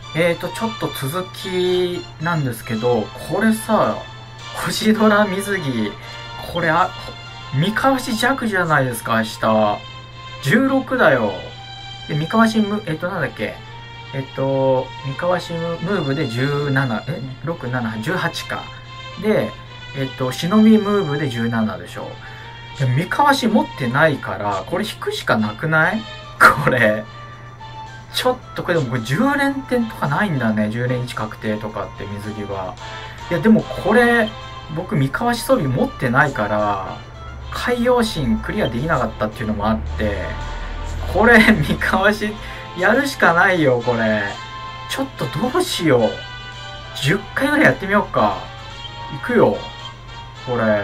ちょっと続きなんですけど、これさ、星空水着、これ、三河市弱じゃないですか、明日。16だよ。で、三河市なんだっけ。三河市ムーブで17、6、7、18か。で、忍びムーブで17でしょ。で三河市持ってないから、これ引くしかなくない？これ。ちょっとこれでも10連点とかないんだね。10連1確定とかって水着は。いやでもこれ、僕三河市装備持ってないから、海洋神クリアできなかったっていうのもあって、これ三河市やるしかないよ、これ。ちょっとどうしよう。10回ぐらいやってみようか。いくよ。これ。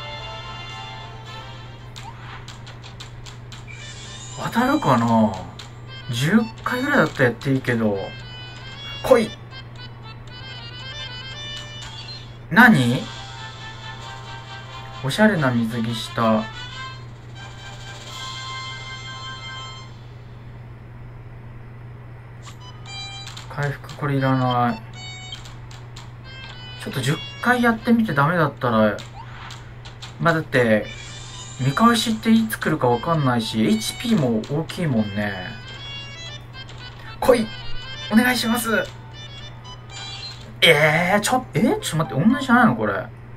当たるかな？ 10 回ぐらいだったらやっていいけど。来い！何？おしゃれな水着した。回復これいらない。ちょっと10回やってみてダメだったら、まあ、だって、見返しっていつ来るかわかんないし、HP も大きいもんね。来い！お願いします！ちょっと待って、同じじゃないのこれ。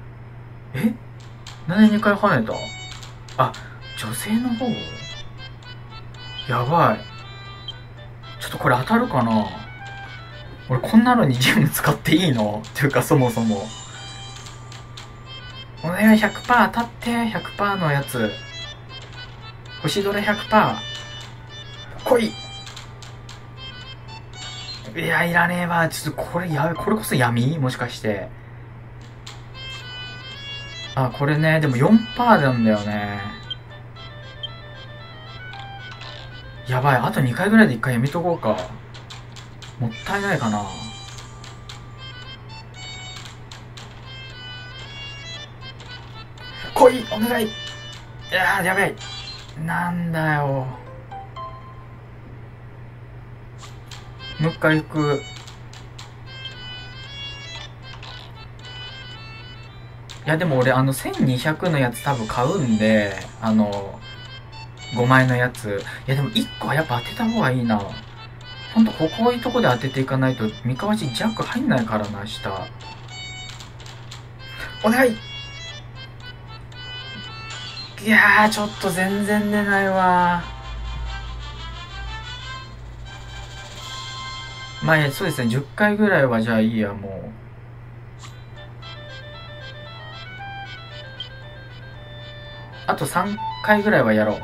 なんで2回跳ねた？あ、女性の方？やばい。ちょっとこれ当たるかな？俺こんなのにジム使っていいの？っていうかそもそも。お願い 100% 当たって、100% のやつ。星どれ 100%。来い！いや、いらねえわ。ちょっとこれやべ、これこそ闇？もしかして。あ、これね、でも 4% なんだよね。やばい、あと2回ぐらいで1回やめとこうか。もったいないかな。来い！お願い！いやー、やべえ。なんだよ。もう一回行く。いやでも俺1200のやつ多分買うんで、5枚のやつ。いやでも1個はやっぱ当てた方がいいな。ほんとこういうとこで当てていかないと三河市ジャック入んないからな、明日。お願い！いやー、ちょっと全然出ないわ。まあそうですね、10回ぐらいはじゃあいいや、もう。あと3回ぐらいはやろう。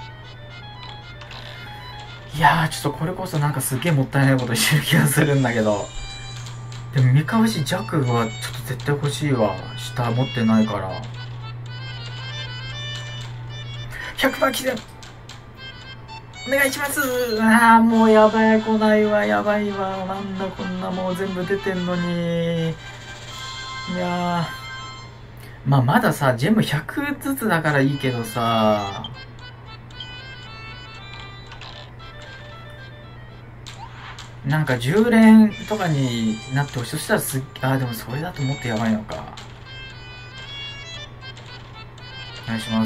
いやー、ちょっとこれこそなんかすげえもったいないことしてる気がするんだけど。でも三河市弱はちょっと絶対欲しいわ。下持ってないから。100% 来て！お願いします！あー、もうやばい、来ないわ、やばいわ。なんだこんなもう全部出てんのに。いやー。まあまださ、ジェム100ずつだからいいけどさ。なんか10連とかになってほしい。そしたらでもそれだともっとやばいのか。お願いします。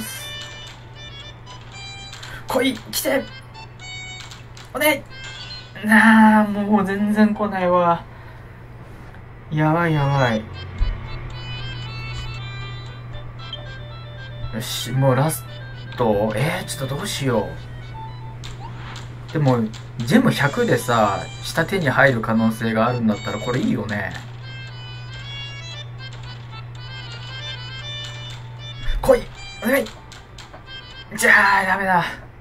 来い！来て！お願い！もう全然来ないわ。やばいやばい。よし、もうラスト。ちょっとどうしよう。でも、ジェム100でさ、下手に入る可能性があるんだったらこれいいよね。来い！お願い！じゃあ、ダメだ。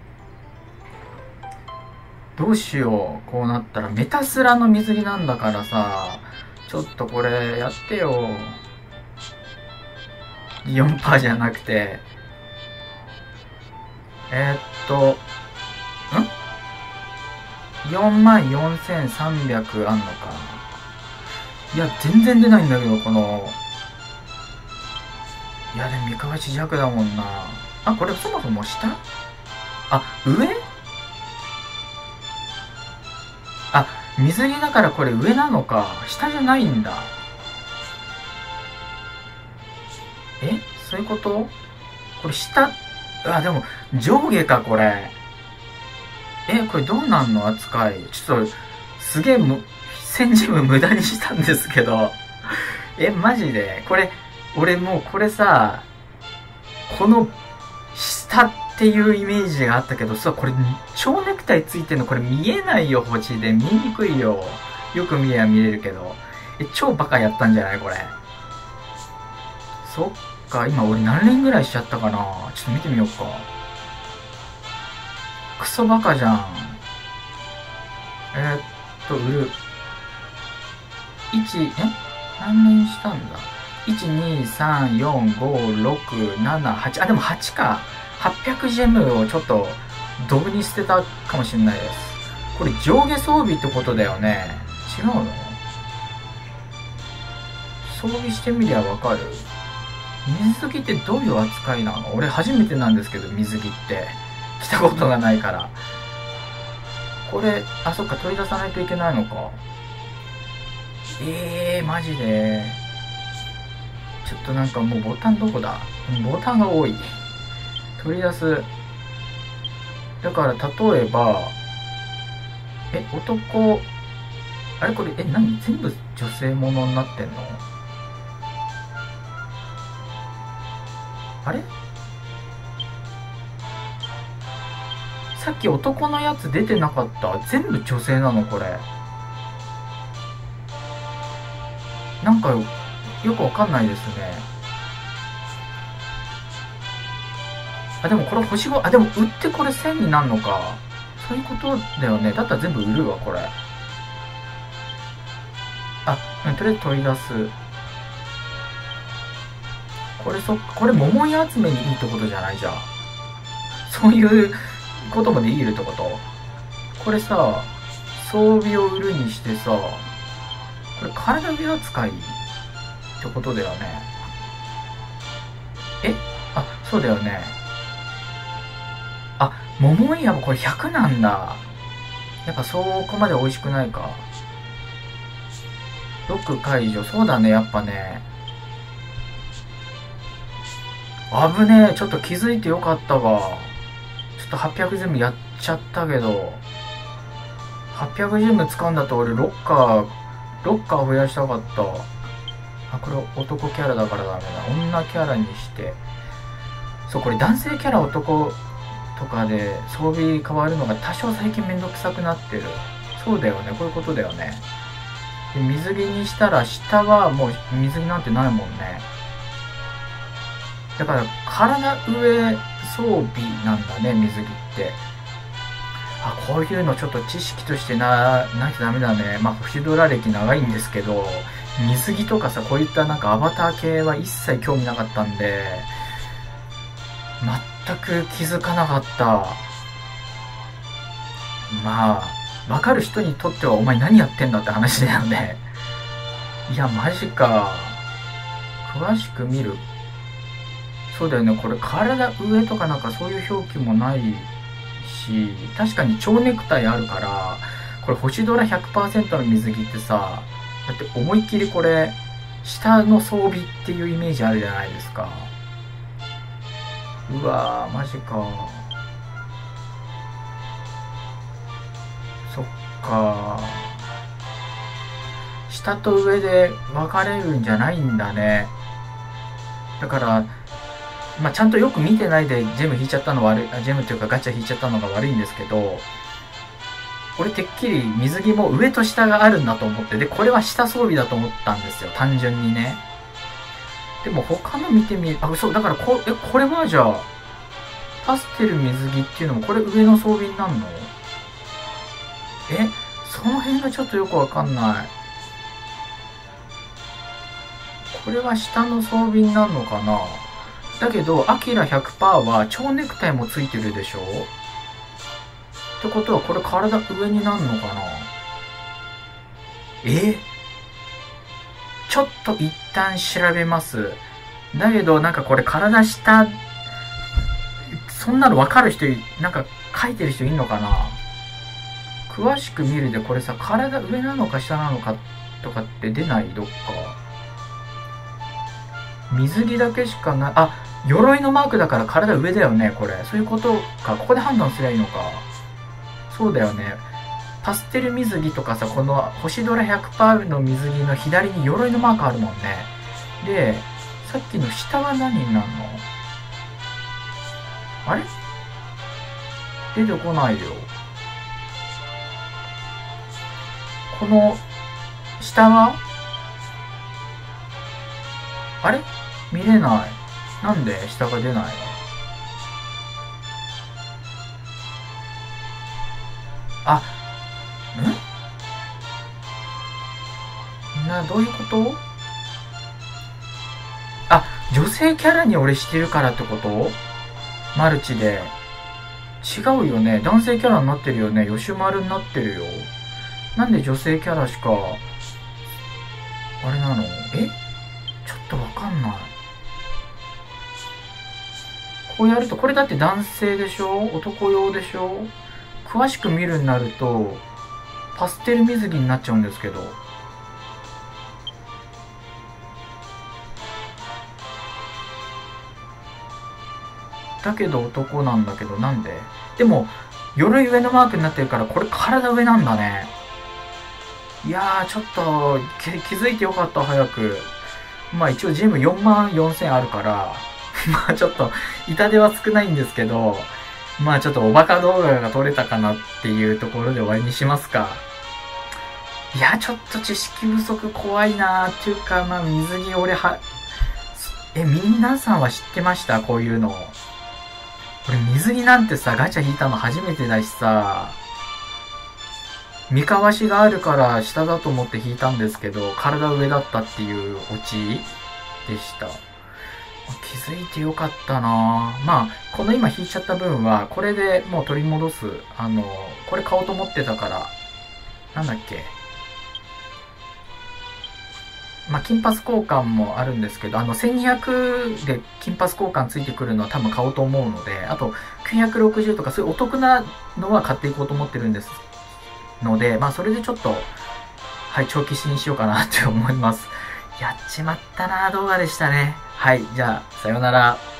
どうしよう。こうなったら、メタスラの水着なんだからさ、ちょっとこれ、やってよ。4% じゃなくて。44,300あんのか。いや、全然出ないんだけど、この。いや、でも三河市弱だもんな。あ、これそもそも下？あ、上？ あ、水着だからこれ上なのか。下じゃないんだ。え、そういうこと？これ下、あ、でも上下か、これ。これどうなんの扱い。ちょっと、すげえ戦時無駄にしたんですけど。マジでこれ、俺もうこれさ、この下っていうイメージがあったけどさ、これ蝶ネクタイついてんのこれ見えないよ、星で。見にくいよ。よく見えば見れるけど。超バカやったんじゃないこれ。そっか、今俺何連ぐらいしちゃったかな。ちょっと見てみようか。クソバカじゃん。売る。何連したんだ ?1、2、3、4、5、6、7、8。あ、でも8か。800ジェムをちょっと、ドブに捨てたかもしれないです。これ上下装備ってことだよね。違うの？装備してみりゃわかる。水着ってどういう扱いなの？俺初めてなんですけど、水着って。着たことがないから。これ、あ、そっか、取り出さないといけないのか。マジで。ちょっとなんかもうボタンどこだ？ボタンが多い。取り出す。だから例えば、男、あれこれ、何？全部女性ものになってんの？あれ？さっき男のやつ出てなかった。全部女性なのこれ。なんか、よくわかんないですね。あ、でもこれ星5、あ、でも売ってこれ1000になるのか。そういうことだよね。だったら全部売るわ、これ。あ、とりあえず取り出す。これ桃井集めにいいってことじゃないじゃん。そういうこともできるってこと？これさ、装備を売るにしてさ、これ体上扱いってことだよね。あ、そうだよね。あ、桃井はこれ100なんだ。やっぱそこまで美味しくないか。ロック解除。そうだね、やっぱね。危ねえ。ちょっと気づいてよかったわ。ちょっと800ジェムやっちゃったけど。800ジェム使うんだと俺ロッカー増やしたかった。あ、これ男キャラだからダメだ。女キャラにして。そう、これ男性キャラ男とかで装備変わるのが多少最近めんどくさくなってる。そうだよね。こういうことだよね。で水着にしたら下はもう水着なんてないもんね。だから体上装備なんだね、水着って。あ、こういうのちょっと知識としてないとダメだね。まあ、星ドラ歴長いんですけど、水着とかさ、こういったなんかアバター系は一切興味なかったんで、全く気づかなかった。まあ、わかる人にとってはお前何やってんだって話だよね。いや、マジか。詳しく見る。そうだよね。これ体上とかなんかそういう表記もないし、確かに蝶ネクタイあるから、これ星ドラ 100% の水着ってさ、だって思いっきりこれ、下の装備っていうイメージあるじゃないですか。うわー、マジか。そっか。下と上で分かれるんじゃないんだね。だから、まあ、ちゃんとよく見てないでジェム引いちゃったの悪い、ジェムっていうかガチャ引いちゃったのが悪いんですけど、俺てっきり水着も上と下があるんだと思って、で、これは下装備だと思ったんですよ、単純にね。でも他の見てみ、あ、そう、だからこれはじゃあ、パステル水着っていうのもこれ上の装備になるの？その辺がちょっとよくわかんない。これは下の装備になるのかな？だけど、アキラ 100% は蝶ネクタイもついてるでしょ？ってことはこれ体上になるのかな？ちょっと一旦調べます。だけどなんかこれ体下、そんなの分かる人、なんか書いてる人いんのかな？ 詳しく見るでこれさ、体上なのか下なのかとかって出ない？どっか。水着だけしかない。あ、鎧のマークだから体上だよね、これ。そういうことか。ここで判断すりゃいいのか。そうだよね。パステル水着とかさ、この星ドラ 100% の水着の左に鎧のマークあるもんね。で、さっきの下は何になるの？あれ？出てこないよ。この下はあれ？見れない。なんで下が出ないの？あ、どういうこと？あ、女性キャラに俺してるからってこと？マルチで。違うよね。男性キャラになってるよね。ヨシュマルになってるよ。なんで女性キャラしか、あれなの？ちょっとわかんない。こうやると、これだって男性でしょ？男用でしょ？詳しく見るになると、パステル水着になっちゃうんですけど。だけど男なんだけど、なんで？でも、鎧上のマークになってるから、これ体上なんだね。いやー、ちょっと、気づいてよかった、早く。まあ一応ジム44,000あるから、まあちょっと、痛手は少ないんですけど、まあちょっとおバカ動画が撮れたかなっていうところで終わりにしますか。いや、ちょっと知識不足怖いなーっていうか、まあ水着俺皆さんは知ってました？こういうの。俺水着なんてさ、ガチャ引いたの初めてだしさ、三河しがあるから下だと思って引いたんですけど、体上だったっていうオチでした。気づいてよかったなぁ。まあ、この今引いちゃった分は、これでもう取り戻す。これ買おうと思ってたから、なんだっけ。まあ、金髪交換もあるんですけど、1200で金髪交換ついてくるのは多分買おうと思うので、あと960とかそういうお得なのは買っていこうと思ってるんですので、まあ、それでちょっと、はい、長期死にしようかなって思います。やっちまったな動画でしたね。はい、じゃあ、さようなら。